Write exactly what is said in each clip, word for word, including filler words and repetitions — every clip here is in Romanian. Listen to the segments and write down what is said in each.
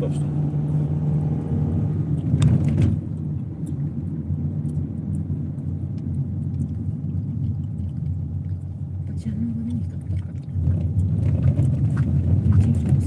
cap, știi? Ce nu văd nimic pe parcat. Ce frumos.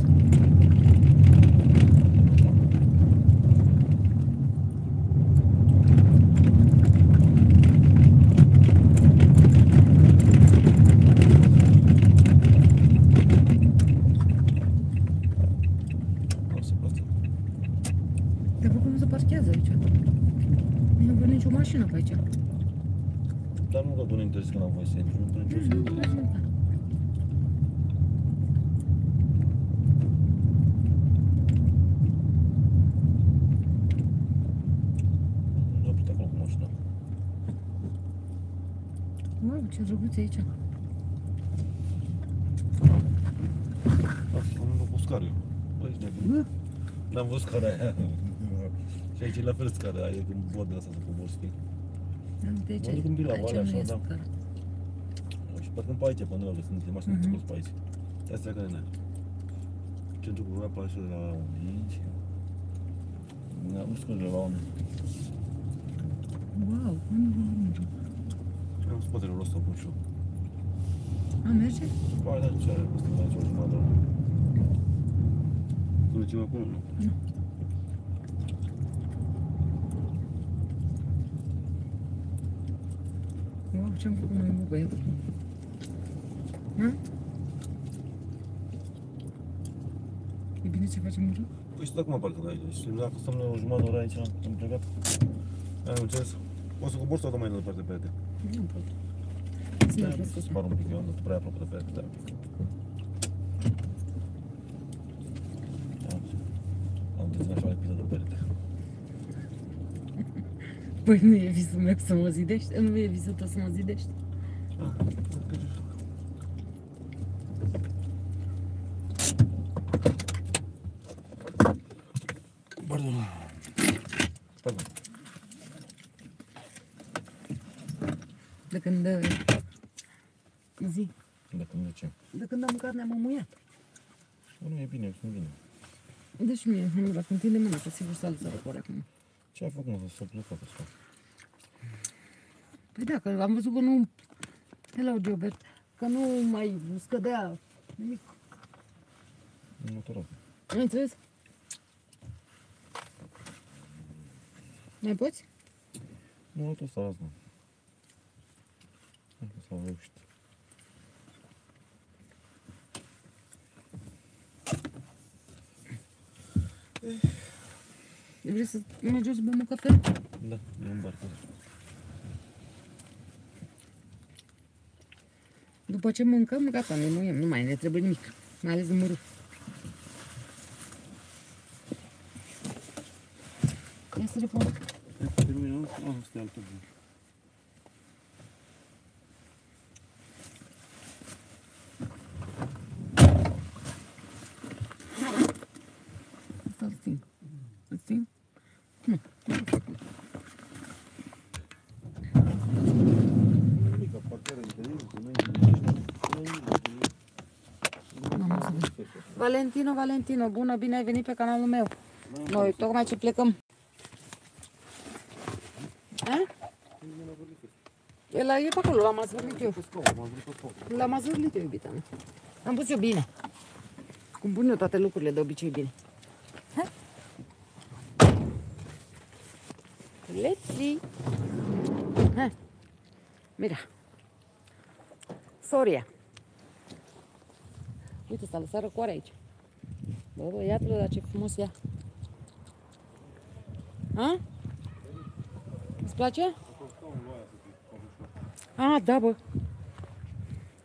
Dar cum se parchează aici? Nu văd nicio mașină pe aici. Dar nu că pune interes că n-am voie să intru, nu pune nicio să interes. Nu oprit acolo cu mașina. Wow, ce drăguț e aici. Asta, am văzut scară eu. Băi, ești nebun. N-am văzut scara aia. Și aici e la fel scara aia, când văd de asta să cobor, știi? De ce? Mă duc un pic la Aici vale, nu așa, e da. scară. Și parcă pe aici, până la sunt mașini Mhm. uh-huh. pe aici. Astea care ne. Centrul cultural pe așa de la aici. Da, nu știu de la unde. Wow, unde merge? Am spatele lor ăsta, cum și eu. A, merge? Ba, da, ce are? Asta mai aici o jumătate. Nu mergem acolo, nu? Nu. Wow, ce-am făcut noi, mă, băiat? Ha? E bine ce facem în joc? Păi și acum parcă de aici. Și dacă stăm noi o jumătate de oră aici, am plecat. Ai înțeles? O să cobor sau mai de departe pe aia? Nu pot. Să ne Să spar un pic, eu am dat prea aproape de pe aia, da, un pic. Am deținut așa epizod de perete. Păi nu e visul meu să mă zidești? Nu e visul tău să mă zidești? Ah, pardon. Pardon. De când... Zi. De când de ce? De când am mâncat ne-am amuiat. Bă, nu e bine, nu vine. Deci mie, nu dacă întinde mâna, că sigur să alți răcoare acum. Ce ai făcut, mă, să s-a plecat așa? Păi da, că am văzut că nu... Hello, Gilbert. Că nu mai scădea nimic. Nu te rog. Ai înțeles? Mai poți? Nu, nu trebuie să las, mă. Nu trebuie să reușit. Vrei să mergem să bem o cafea? Da, e un bar. După ce mâncăm, gata, ne muiem, nu mai ne trebuie nimic. Mai ales mărul. Ia să repun. Terminăm, nu stai altă zi. Asta îl sting. Îl sting? Nu. Valentino, Valentino, bună, bine ai venit pe canalul meu. Noi tocmai ce plecăm. A? El e pe acolo, l-am azvârlit eu. L-am azvârlit eu, iubita mea. Am pus eu bine. Cum pun eu toate lucrurile de obicei bine. Ha? Let's see. Ha. Mira. Soria. Uite, s-a lăsat răcoare aici. Bă, băiatule, dar ce frumos ea. A? Îți place? A, da, bă.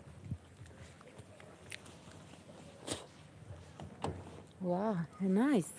Wow, e nice.